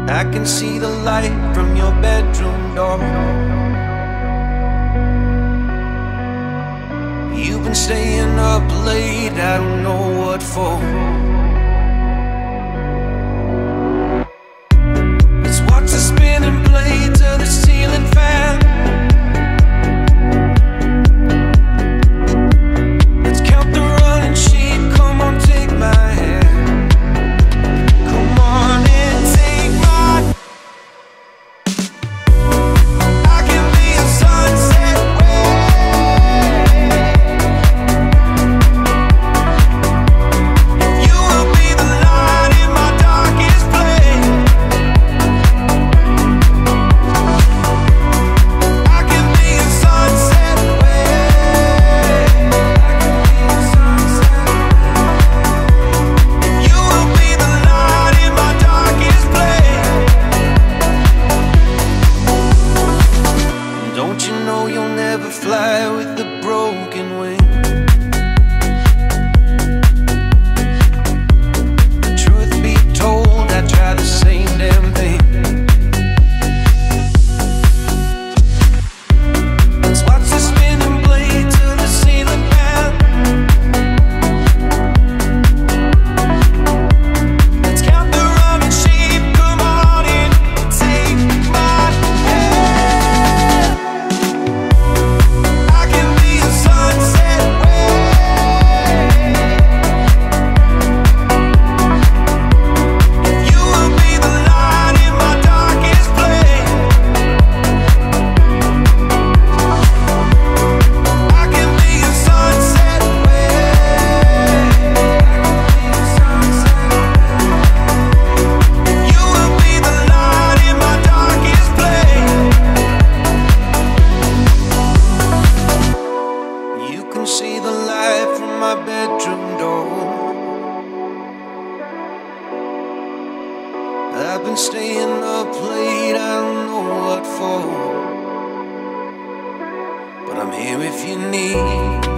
I can see the light from your bedroom door. You've been staying up late, I don't know what for. Let's watch the spinning blades of the ceiling fan. Let's count the running sheep, come on, take my hand. Come on and take my. I can be a sunset you will be the light in my darkest place. I can be a sunset you will be the light in my darkest place. Don't you know you'll never fly with a broken wing? Truth be told, I try the same damn thing. Let's watch the spinning blades of the ceiling fan. Let's count the running sheep, come on in, take my hand. I can be a sunset you will be the light in my darkest place. I can be a sunset you will be the light in my darkest place. You can see the light from my bedroom door. I've been staying up late, I don't know what for, but I'm here if you need.